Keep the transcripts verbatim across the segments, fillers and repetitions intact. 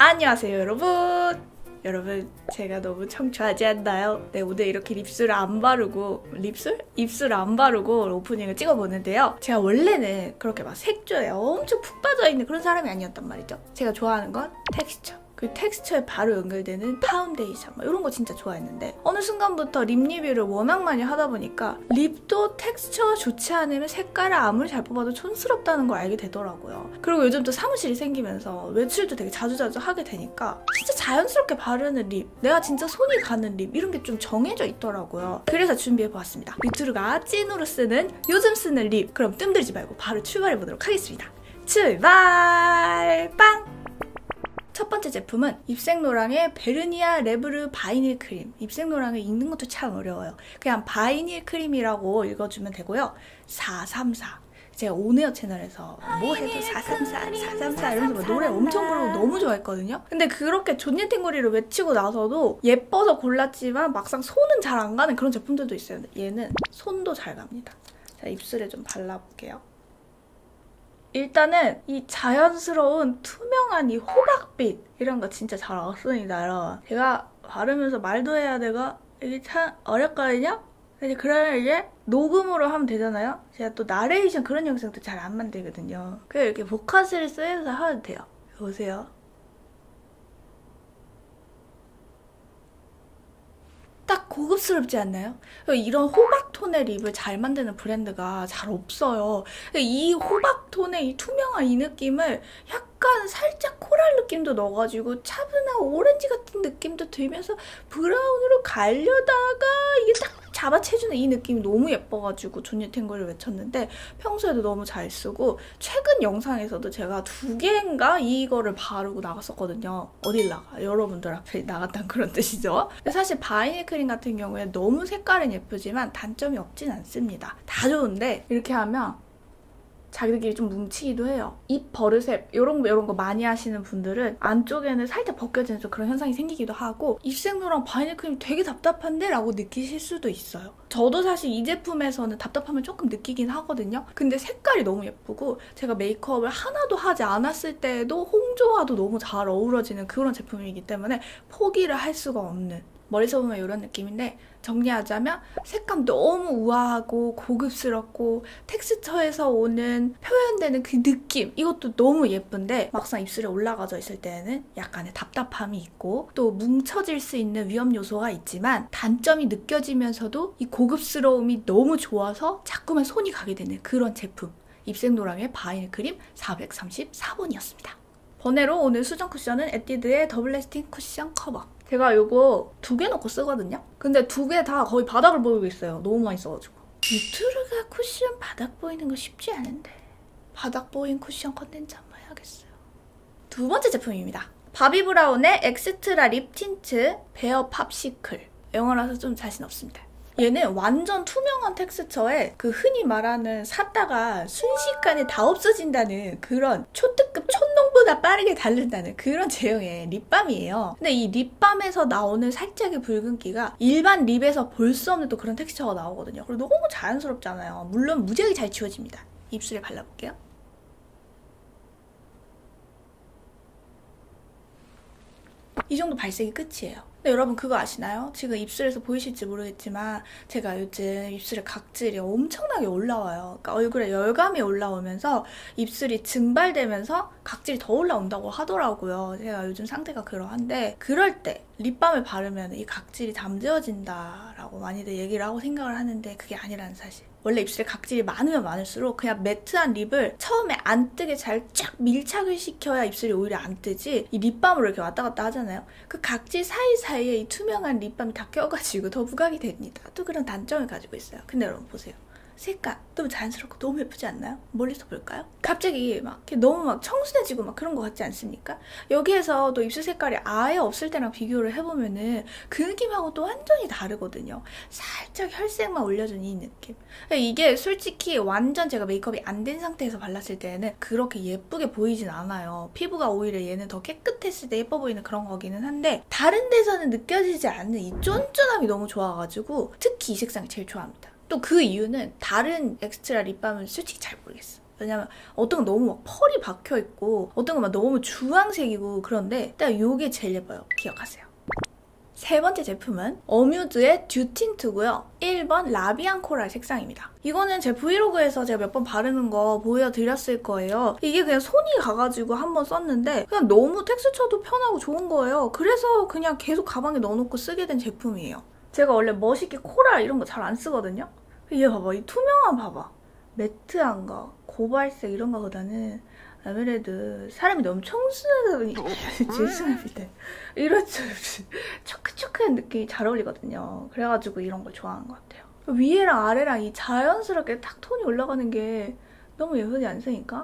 안녕하세요 여러분. 여러분 제가 너무 청초하지 않나요? 네, 오늘 이렇게 립술을 안 바르고 립술? 입술 안 바르고 오프닝을 찍어보는데요. 제가 원래는 그렇게 막 색조에 엄청 푹 빠져있는 그런 사람이 아니었단 말이죠. 제가 좋아하는 건 텍스처. 그 텍스처에 바로 연결되는 파운데이션 막 이런 거 진짜 좋아했는데 어느 순간부터 립 리뷰를 워낙 많이 하다 보니까 립도 텍스처가 좋지 않으면 색깔을 아무리 잘 뽑아도 촌스럽다는 걸 알게 되더라고요. 그리고 요즘 또 사무실이 생기면서 외출도 되게 자주자주 하게 되니까 진짜 자연스럽게 바르는 립, 내가 진짜 손이 가는 립 이런 게 좀 정해져 있더라고요. 그래서 준비해보았습니다. 유튜브가 찐으로 쓰는 요즘 쓰는 립. 그럼 뜸들이지 말고 바로 출발해보도록 하겠습니다. 출발! 빵! 첫 번째 제품은 입생로랑의 베르니아 레브르 바이닐 크림. 입생로랑을 읽는 것도 참 어려워요. 그냥 바이닐 크림이라고 읽어주면 되고요. 사삼사. 제가 오네어 채널에서 뭐 해도 사삼사, 사삼사 이러면서 노래 엄청 부르고 너무 좋아했거든요. 근데 그렇게 존예탱거리를 외치고 나서도 예뻐서 골랐지만 막상 손은 잘 안 가는 그런 제품들도 있어요. 얘는 손도 잘 갑니다. 자, 입술에 좀 발라볼게요. 일단은 이 자연스러운 투명한 이 호박빛 이런 거 진짜 잘 왔습니다, 여러분. 제가 바르면서 말도 해야 되고 이게 참 어렵거든요? 근데 그러면 이제 녹음으로 하면 되잖아요? 제가 또 나레이션 그런 영상도 잘 안 만들거든요. 그래서 이렇게 보카스를 쓰면서 하면 돼요. 보세요. 딱 고급스럽지 않나요? 이런 호박톤의 립을 잘 만드는 브랜드가 잘 없어요. 이 호박톤의 이 투명한 이 느낌을 약간 살짝 코랄 느낌도 넣어가지고 차분한 오렌지 같은 느낌도 들면서 브라운으로 가려다가 이게 딱 잡아채주는 이 느낌이 너무 예뻐가지고 존예탱거리를 외쳤는데 평소에도 너무 잘 쓰고 최근 영상에서도 제가 두 개인가 이거를 바르고 나갔었거든요. 어딜 나가? 여러분들 앞에 나갔다는 그런 뜻이죠. 근데 사실 바이닐 크림 같은 경우에 너무 색깔은 예쁘지만 단점이 없진 않습니다. 다 좋은데 이렇게 하면 자기들끼리 좀 뭉치기도 해요. 입 버르셉 이런 거 이런 거 많이 하시는 분들은 안쪽에는 살짝 벗겨지는 좀 그런 현상이 생기기도 하고 입생로랑 바이닐 크림이 되게 답답한데? 라고 느끼실 수도 있어요. 저도 사실 이 제품에서는 답답함을 조금 느끼긴 하거든요. 근데 색깔이 너무 예쁘고 제가 메이크업을 하나도 하지 않았을 때에도 홍조와도 너무 잘 어우러지는 그런 제품이기 때문에 포기를 할 수가 없는, 머리서 보면 이런 느낌인데 정리하자면 색감 너무 우아하고 고급스럽고 텍스처에서 오는 표현되는 그 느낌 이것도 너무 예쁜데 막상 입술에 올라가져 있을 때는 약간의 답답함이 있고 또 뭉쳐질 수 있는 위험 요소가 있지만 단점이 느껴지면서도 이 고급스러움이 너무 좋아서 자꾸만 손이 가게 되는 그런 제품, 입생로랑의 바이닐 크림 사백삼십사 번이었습니다. 번외로 오늘 수정 쿠션은 에뛰드의 더블 래스팅 쿠션 커버. 제가 이거 두 개 넣고 쓰거든요? 근데 두 개 다 거의 바닥을 보이고 있어요. 너무 많이 써가지고. 유튜브가 쿠션 바닥 보이는 거 쉽지 않은데 바닥 보인 쿠션 컨텐츠 한번 해야겠어요. 두 번째 제품입니다. 바비브라운의 엑스트라 립 틴트 베어 팝시클. 영어라서 좀 자신 없습니다. 얘는 완전 투명한 텍스처에 그 흔히 말하는 샀다가 순식간에 다 없어진다는 그런 초특급 촌농보다 빠르게 닳는다는 그런 제형의 립밤이에요. 근데 이 립밤에서 나오는 살짝의 붉은기가 일반 립에서 볼 수 없는 또 그런 텍스처가 나오거든요. 그리고 너무 자연스럽잖아요. 물론 무지하게 잘 지워집니다. 입술에 발라볼게요. 이 정도 발색이 끝이에요. 근데 여러분 그거 아시나요? 지금 입술에서 보이실지 모르겠지만 제가 요즘 입술에 각질이 엄청나게 올라와요. 그러니까 얼굴에 열감이 올라오면서 입술이 증발되면서 각질이 더 올라온다고 하더라고요. 제가 요즘 상태가 그러한데 그럴 때 립밤을 바르면 이 각질이 잠재워진다라고 많이들 얘기를 하고 생각을 하는데 그게 아니라는 사실. 원래 입술에 각질이 많으면 많을수록 그냥 매트한 립을 처음에 안 뜨게 잘 쫙 밀착을 시켜야 입술이 오히려 안 뜨지, 이 립밤으로 이렇게 왔다 갔다 하잖아요. 그 각질 사이사이에 이 투명한 립밤이 다 껴가지고 더 부각이 됩니다. 또 그런 단점을 가지고 있어요. 근데 여러분 보세요. 색깔 너무 자연스럽고 너무 예쁘지 않나요? 멀리서 볼까요? 갑자기 막 너무 막 청순해지고 막 그런 것 같지 않습니까? 여기에서 또 입술 색깔이 아예 없을 때랑 비교를 해보면은 그 느낌하고 또 완전히 다르거든요. 살짝 혈색만 올려준 이 느낌. 이게 솔직히 완전 제가 메이크업이 안 된 상태에서 발랐을 때는 그렇게 예쁘게 보이진 않아요. 피부가 오히려 얘는 더 깨끗했을 때 예뻐 보이는 그런 거기는 한데 다른 데서는 느껴지지 않는 이 쫀쫀함이 너무 좋아가지고 특히 이 색상을 제일 좋아합니다. 또 그 이유는 다른 엑스트라 립밤은 솔직히 잘 모르겠어. 왜냐면 어떤 건 너무 막 펄이 박혀있고 어떤 건 막 너무 주황색이고 그런데 딱 요게 제일 예뻐요. 기억하세요. 세 번째 제품은 어뮤즈의 듀 틴트고요. 일 번 라비앙 코랄 색상입니다. 이거는 제 브이로그에서 제가 몇 번 바르는 거 보여드렸을 거예요. 이게 그냥 손이 가가지고 한번 썼는데 그냥 너무 텍스처도 편하고 좋은 거예요. 그래서 그냥 계속 가방에 넣어놓고 쓰게 된 제품이에요. 제가 원래 멋있게 코랄 이런 거 잘 안 쓰거든요. 얘 봐봐, 이 투명한 봐봐. 매트한 거, 고발색 이런 거보다는 아무래도 사람이 너무 청순하다 보니까 죄송합니다. 이런 좀 초크초크한 느낌이 잘 어울리거든요. 그래가지고 이런 걸 좋아하는 것 같아요. 위에랑 아래랑 이 자연스럽게 탁 톤이 올라가는 게 너무 예쁘지 않습니까?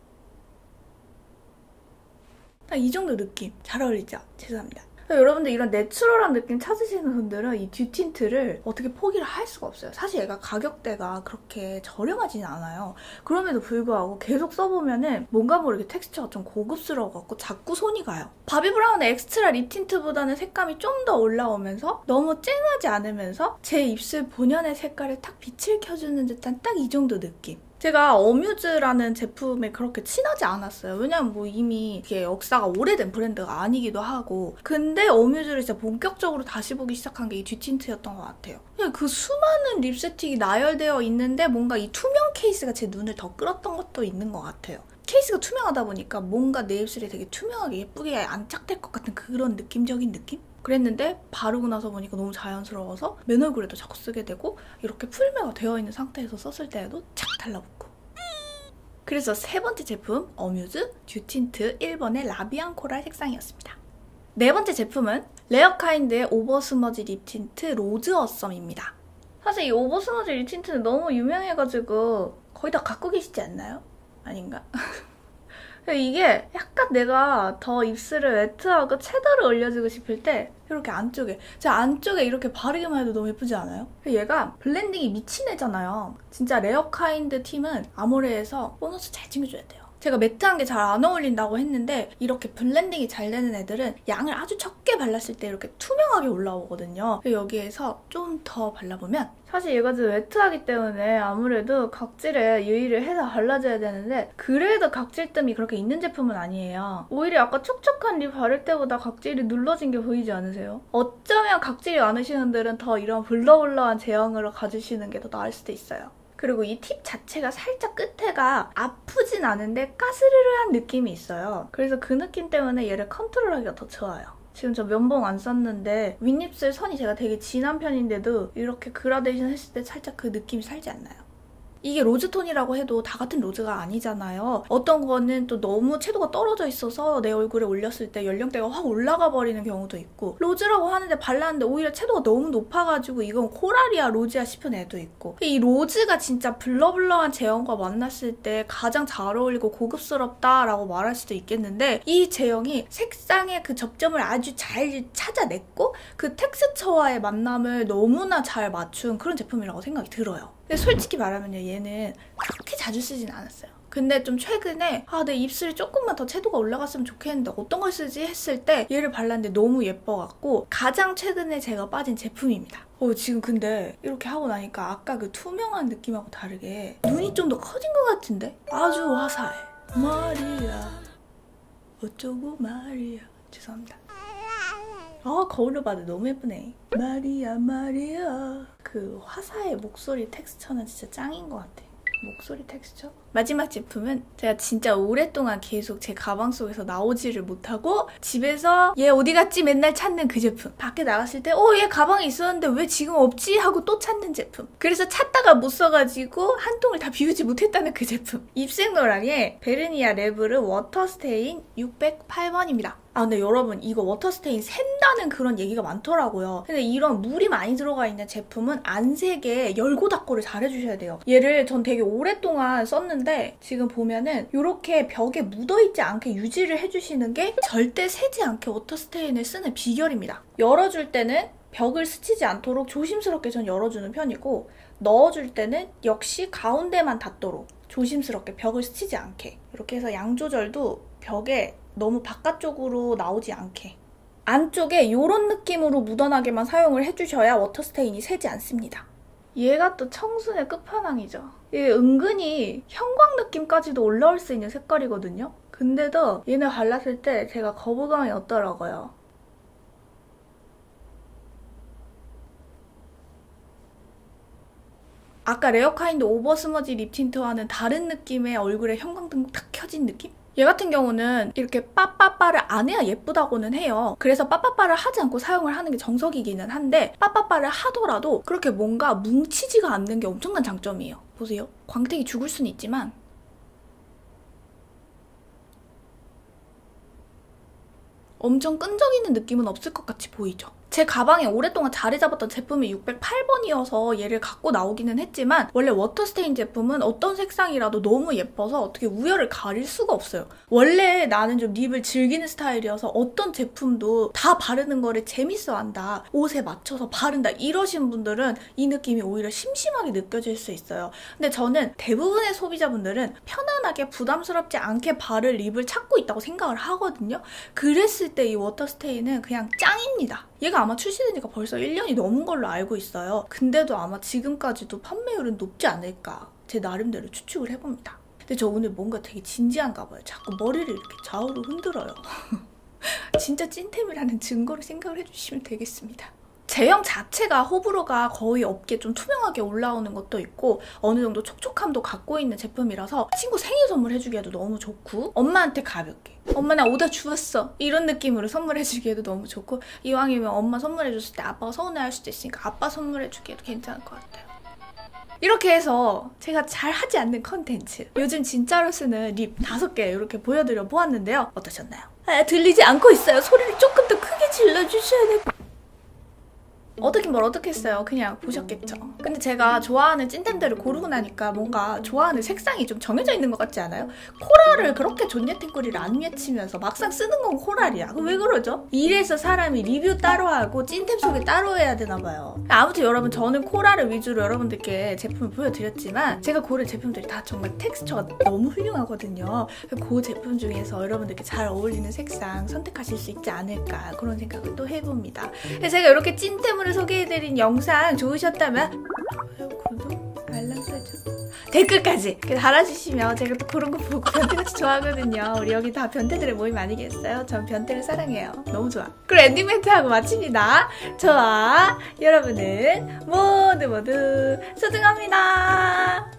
딱 이 정도 느낌 잘 어울리죠? 죄송합니다. 여러분들 이런 내추럴한 느낌 찾으시는 분들은 이 듀 틴트를 어떻게 포기를 할 수가 없어요. 사실 얘가 가격대가 그렇게 저렴하진 않아요. 그럼에도 불구하고 계속 써보면은 뭔가 모르게 텍스처가 좀 고급스러워갖고 자꾸 손이 가요. 바비브라운의 엑스트라 립 틴트보다는 색감이 좀 더 올라오면서 너무 쨍하지 않으면서 제 입술 본연의 색깔에 탁 빛을 켜주는 듯한 딱 이 정도 느낌. 제가 어뮤즈라는 제품에 그렇게 친하지 않았어요. 왜냐면 뭐 이미 이게 역사가 오래된 브랜드가 아니기도 하고 근데 어뮤즈를 진짜 본격적으로 다시 보기 시작한 게 이 듀 틴트였던 것 같아요. 그냥 그 수많은 립스틱이 나열되어 있는데 뭔가 이 투명 케이스가 제 눈을 더 끌었던 것도 있는 것 같아요. 케이스가 투명하다 보니까 뭔가 내 입술에 되게 투명하게 예쁘게 안착될 것 같은 그런 느낌적인 느낌? 그랬는데 바르고 나서 보니까 너무 자연스러워서 맨 얼굴에도 자꾸 쓰게 되고 이렇게 풀매가 되어 있는 상태에서 썼을 때에도 착 달라붙고. 그래서 세 번째 제품 어뮤즈 듀 틴트 일 번의 라비앙 코랄 색상이었습니다. 네 번째 제품은 레어카인드의 오버스머지 립 틴트 로즈 어썸입니다. 사실 이 오버스머지 립 틴트는 너무 유명해가지고 거의 다 갖고 계시지 않나요? 아닌가? 이게 약간 내가 더 입술을 매트하고 채도를 올려주고 싶을 때 이렇게 안쪽에 제 안쪽에 이렇게 바르기만 해도 너무 예쁘지 않아요? 얘가 블렌딩이 미친 애잖아요. 진짜 레어카인드 팀은 아모레에서 보너스 잘 챙겨줘야 돼요. 제가 매트한 게 잘 안 어울린다고 했는데 이렇게 블렌딩이 잘 되는 애들은 양을 아주 적게 발랐을 때 이렇게 투명하게 올라오거든요. 여기에서 좀 더 발라보면 사실 얘가 좀 매트하기 때문에 아무래도 각질에 유의를 해서 발라줘야 되는데 그래도 각질뜸이 그렇게 있는 제품은 아니에요. 오히려 아까 촉촉한 립 바를 때보다 각질이 눌러진 게 보이지 않으세요? 어쩌면 각질이 많으신 분들은 더 이런 블러블러한 제형으로 가주시는 게 더 나을 수도 있어요. 그리고 이 팁 자체가 살짝 끝에가 아프진 않은데 까스르르한 느낌이 있어요. 그래서 그 느낌 때문에 얘를 컨트롤하기가 더 좋아요. 지금 저 면봉 안 썼는데 윗입술 선이 제가 되게 진한 편인데도 이렇게 그라데이션 했을 때 살짝 그 느낌이 살지 않나요? 이게 로즈톤이라고 해도 다 같은 로즈가 아니잖아요. 어떤 거는 또 너무 채도가 떨어져 있어서 내 얼굴에 올렸을 때 연령대가 확 올라가 버리는 경우도 있고 로즈라고 하는데 발랐는데 오히려 채도가 너무 높아가지고 이건 코랄이야 로즈야 싶은 애도 있고 이 로즈가 진짜 블러블러한 제형과 만났을 때 가장 잘 어울리고 고급스럽다라고 말할 수도 있겠는데 이 제형이 색상의 그 접점을 아주 잘 찾아냈고 그 텍스처와의 만남을 너무나 잘 맞춘 그런 제품이라고 생각이 들어요. 근데 솔직히 말하면요 얘는 그렇게 자주 쓰진 않았어요. 근데 좀 최근에 아, 내 입술이 조금만 더 채도가 올라갔으면 좋겠는데 어떤 걸 쓰지 했을 때 얘를 발랐는데 너무 예뻐갖고 가장 최근에 제가 빠진 제품입니다. 어, 지금 근데 이렇게 하고 나니까 아까 그 투명한 느낌하고 다르게 눈이 좀 더 커진 것 같은데? 아주 화사해. 마리아 어쩌고 마리아 죄송합니다. 아 거울로 봐도 너무 예쁘네. 마리아 마리아 그 화사의 목소리 텍스처는 진짜 짱인 것 같아. 목소리 텍스처? 마지막 제품은 제가 진짜 오랫동안 계속 제 가방 속에서 나오지를 못하고 집에서 얘 어디 갔지 맨날 찾는 그 제품. 밖에 나갔을 때 어, 얘 가방에 있었는데 왜 지금 없지? 하고 또 찾는 제품. 그래서 찾다가 못 써가지고 한 통을 다 비우지 못했다는 그 제품. 입생노랑의 베르니아 레브르 워터스테인 육백팔 번입니다. 아 근데 여러분 이거 워터스테인 샌다는 그런 얘기가 많더라고요. 근데 이런 물이 많이 들어가 있는 제품은 안 새게 열고 닫고를 잘 해주셔야 돼요. 얘를 전 되게 오랫동안 썼는데 지금 보면은 이렇게 벽에 묻어있지 않게 유지를 해주시는 게 절대 새지 않게 워터스테인을 쓰는 비결입니다. 열어줄 때는 벽을 스치지 않도록 조심스럽게 전 열어주는 편이고 넣어줄 때는 역시 가운데만 닿도록 조심스럽게 벽을 스치지 않게 이렇게 해서 양 조절도 벽에 너무 바깥쪽으로 나오지 않게 안쪽에 이런 느낌으로 묻어나게만 사용을 해주셔야 워터스테인이 새지 않습니다. 얘가 또 청순의 끝판왕이죠. 이게 은근히 형광 느낌까지도 올라올 수 있는 색깔이거든요. 근데도 얘네 발랐을 때 제가 거부감이 없더라고요. 아까 레어카인드 오버스머지 립 틴트와는 다른 느낌의 얼굴에 형광등 탁 켜진 느낌? 얘 같은 경우는 이렇게 빠빠빠를 안 해야 예쁘다고는 해요. 그래서 빠빠빠를 하지 않고 사용을 하는 게 정석이기는 한데 빠빠빠를 하더라도 그렇게 뭔가 뭉치지가 않는 게 엄청난 장점이에요. 보세요. 광택이 죽을 수는 있지만 엄청 끈적이는 느낌은 없을 것 같이 보이죠? 제 가방에 오랫동안 자리 잡았던 제품이 육백팔 번이어서 얘를 갖고 나오기는 했지만 원래 워터스테인 제품은 어떤 색상이라도 너무 예뻐서 어떻게 우열을 가릴 수가 없어요. 원래 나는 좀 립을 즐기는 스타일이어서 어떤 제품도 다 바르는 거를 재밌어한다, 옷에 맞춰서 바른다 이러신 분들은 이 느낌이 오히려 심심하게 느껴질 수 있어요. 근데 저는 대부분의 소비자분들은 편안하게 부담스럽지 않게 바를 립을 찾고 있다고 생각을 하거든요. 그랬을 때 이 워터스테인은 그냥 짱입니다. 얘가 아마 출시된 지가 벌써 일 년이 넘은 걸로 알고 있어요. 근데도 아마 지금까지도 판매율은 높지 않을까 제 나름대로 추측을 해봅니다. 근데 저 오늘 뭔가 되게 진지한가 봐요. 자꾸 머리를 이렇게 좌우로 흔들어요. 진짜 찐템이라는 증거를 생각을 해주시면 되겠습니다. 제형 자체가 호불호가 거의 없게 좀 투명하게 올라오는 것도 있고 어느 정도 촉촉함도 갖고 있는 제품이라서 친구 생일 선물해주기에도 너무 좋고 엄마한테 가볍게 엄마 나 오다 주웠어 이런 느낌으로 선물해주기에도 너무 좋고 이왕이면 엄마 선물해줬을 때 아빠가 서운해할 수도 있으니까 아빠 선물해주기에도 괜찮을 것 같아요. 이렇게 해서 제가 잘 하지 않는 컨텐츠 요즘 진짜로 쓰는 립 다섯 개 이렇게 보여드려 보았는데요. 어떠셨나요? 아, 들리지 않고 있어요. 소리를 조금 더 크게 질러주셔야 될 어떻게 뭘 어떻게 했어요. 그냥 보셨겠죠. 근데 제가 좋아하는 찐템들을 고르고 나니까 뭔가 좋아하는 색상이 좀 정해져 있는 것 같지 않아요? 코랄을 그렇게 존예탱거리를 안 외치면서 막상 쓰는 건 코랄이야. 그럼 왜 그러죠? 이래서 사람이 리뷰 따로 하고 찐템 소개 따로 해야 되나 봐요. 아무튼 여러분 저는 코랄을 위주로 여러분들께 제품을 보여드렸지만 제가 고른 제품들이 다 정말 텍스처가 너무 훌륭하거든요. 그 제품 중에서 여러분들께 잘 어울리는 색상 선택하실 수 있지 않을까 그런 생각을 또 해봅니다. 제가 이렇게 찐템을 소개해드린 영상 좋으셨다면 좋아요, 구독, 알람 설정, 댓글까지 달아주시면 제가 또 그런 거 보고 변태같이 좋아하거든요. 우리 여기 다 변태들의 모임 아니겠어요? 전 변태를 사랑해요. 너무 좋아. 그리고 엔딩 멘트하고 마칩니다. 저와 여러분은 모두 모두 소중합니다.